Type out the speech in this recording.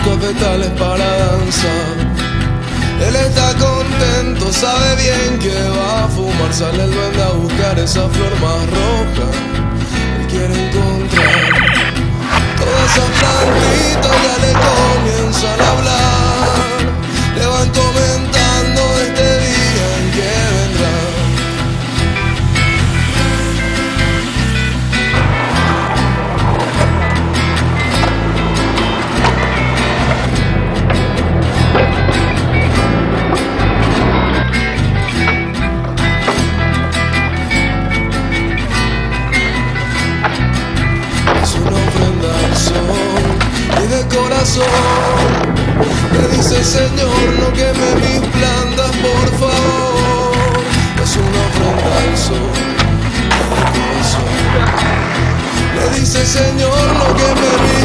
estos petales para danzar. Él está contento, sabe bien que va a fumar. Sale el duende a buscar esa flor más roja. Él quiere encontrar todas esas plantitas, ya le comienzan a hablar. Le van comentando este día en que vendrá. Le dice: Señor, no queme mis plantas, por favor. Es una ofrenda al sol de mi corazón. Le dice: Señor, no queme mis